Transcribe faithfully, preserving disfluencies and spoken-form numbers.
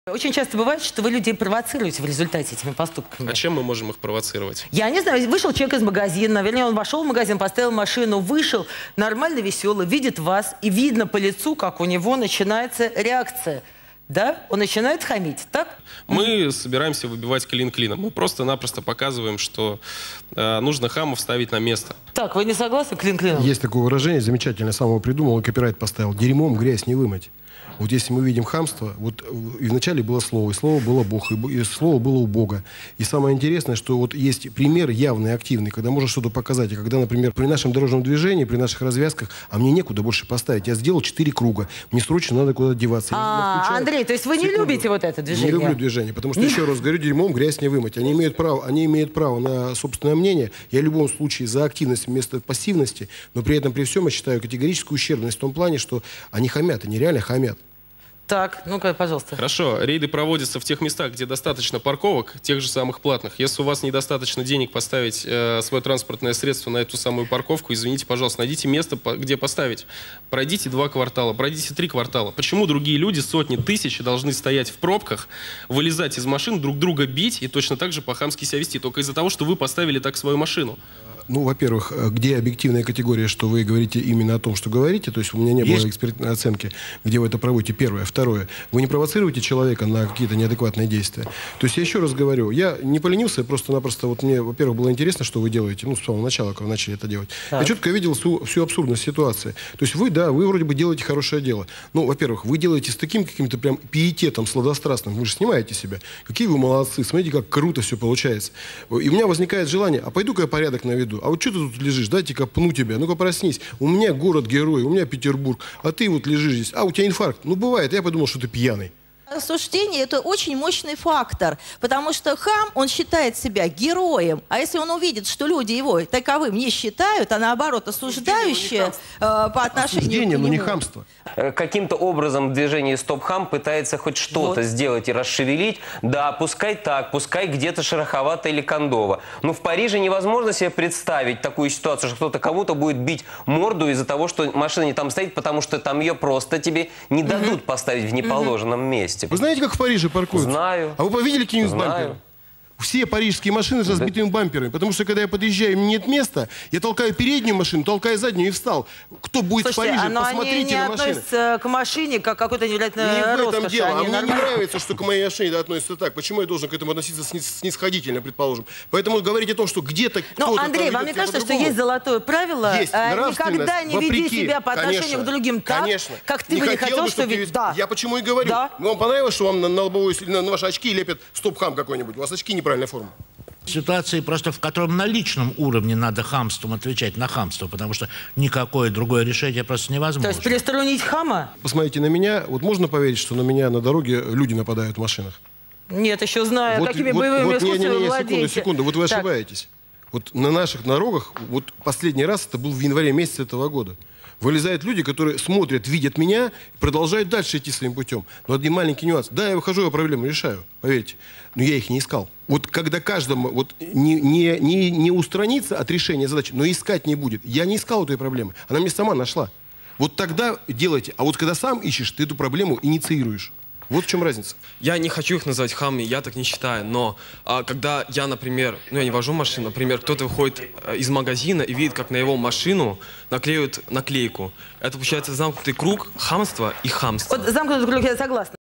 Очень часто бывает, что вы людей провоцируете в результате этими поступками. А чем мы можем их провоцировать? Я не знаю, вышел человек из магазина, вернее, он вошел в магазин, поставил машину, вышел, нормально, веселый, видит вас, и видно по лицу, как у него начинается реакция. Да? Он начинает хамить, так? Мы mm-hmm. собираемся выбивать клин клином. Мы просто-напросто показываем, что э, нужно хамов ставить на место. Так, вы не согласны, клин клином? Есть такое выражение, замечательное, сам его придумал, и копирайт поставил. Дерьмом грязь не вымыть. Вот если мы видим хамство, вот и вначале было слово, и слово было Бог, и слово было у Бога. И самое интересное, что вот есть пример явный, активный, когда можно что-то показать. И когда, например, при нашем дорожном движении, при наших развязках, а мне некуда больше поставить. Я сделал четыре круга, мне срочно надо куда-то деваться. А, Андрей, то есть вы не Секунду. любите вот это движение? Не люблю движение, потому что, еще раз говорю, дерьмом грязь не вымыть. Они имеют право, они имеют право на собственное мнение. Я в любом случае за активность вместо пассивности, но при этом, при всем, я считаю категорическую ущербность в том плане, что они хамят, они реально хамят. Так, ну-ка, пожалуйста. Хорошо. Рейды проводятся в тех местах, где достаточно парковок, тех же самых платных. Если у вас недостаточно денег поставить э, свое транспортное средство на эту самую парковку, извините, пожалуйста, найдите место, по, где поставить. Пройдите два квартала, пройдите три квартала. Почему другие люди, сотни тысяч, должны стоять в пробках, вылезать из машин, друг друга бить и точно так же по-хамски себя вести? Только из-за того, что вы поставили так свою машину. Ну, во-первых, где объективная категория, что вы говорите именно о том, что говорите, то есть у меня не было экспертной оценки, где вы это проводите, первое. Второе, вы не провоцируете человека на какие-то неадекватные действия. То есть я еще раз говорю, я не поленился, просто-напросто, вот мне, во-первых, было интересно, что вы делаете, ну, с самого начала, когда вы начали это делать. Так. Я четко видел всю, всю абсурдность ситуации. То есть вы, да, вы вроде бы делаете хорошее дело. Ну, во-первых, вы делаете с таким каким-то прям пиететом сладострастным, вы же снимаете себя. Какие вы молодцы, смотрите, как круто все получается. И у меня возникает желание, а пойду-ка я порядок наведу. А вот что ты тут лежишь? Дайте-ка пну тебя. Ну-ка проснись. У меня город-герой, у меня Петербург. А ты вот лежишь здесь. А, у тебя инфаркт. Ну, бывает. Я подумал, что ты пьяный. Осуждение – это очень мощный фактор, потому что хам, он считает себя героем, а если он увидит, что люди его таковым не считают, а наоборот осуждающие э, по отношению Осуждение, к нему. но не хамство. Каким-то образом в движении стоп-хам пытается хоть что-то вот. сделать и расшевелить. Да, пускай так, пускай где-то шероховато или кондово. Но в Париже невозможно себе представить такую ситуацию, что кто-то кому-то будет бить морду из-за того, что машина не там стоит, потому что там ее просто тебе не дадут mm-hmm. поставить в неположенном mm-hmm. месте. Вы знаете, как в Париже паркуются? Знаю. А вы видели какие-нибудь бамперы? Все парижские машины с разбитыми да. бамперами. Потому что, когда я подъезжаю, мне нет места, я толкаю переднюю машину, толкаю заднюю и встал. Кто будет Слушайте, в Париже, а посмотрите они не на машины. относятся к машине, как какой-то невероятной роскоши. Не в этом дело. А мне нормально... не нравится, что к моей машине относятся так. Почему я должен к этому относиться снисходительно, предположим? Поэтому говорить о том, что где-то кто-то... Ну, Андрей, вам не кажется, что есть золотое правило? Есть. Никогда не вопреки, веди себя по отношению конечно, к другим так, конечно. как ты не бы не хотел хотел, бы, что ведь... ведь... Да. Я почему и говорю. Да. Вам понравилось, что вам на, на лобовую, на, на ваши очки лепят стоп-хам какой-нибудь? У вас очки неправильной формы. Ситуации просто, в котором на личном уровне надо хамством отвечать на хамство, потому что никакое другое решение просто невозможно. То есть перестранить хама? Посмотрите на меня. Вот можно поверить, что на меня на дороге люди нападают в машинах? Нет, еще знаю, вот, какими вот, боевыми вот, искусствами не, не, не, владеете. Секунду, секунду, вот вы так. ошибаетесь. Вот на наших дорогах, вот последний раз это был в январе месяце этого года. Вылезают люди, которые смотрят, видят меня и продолжают дальше идти своим путем. Но один маленький нюанс. Да, я выхожу, я проблему решаю, поверьте. Но я их не искал. Вот когда каждому вот, не, не, не, не устраниться от решения задачи, но искать не будет. Я не искал этой проблемы. Она мне сама нашла. Вот тогда делайте. А вот когда сам ищешь, ты эту проблему инициируешь. Вот в чем разница. Я не хочу их называть хамами, я так не считаю, но а, когда я, например, ну я не вожу машину, например, кто-то выходит а, из магазина и видит, как на его машину наклеют наклейку. Это получается замкнутый круг хамства и хамства. Вот замкнутый круг, я согласна.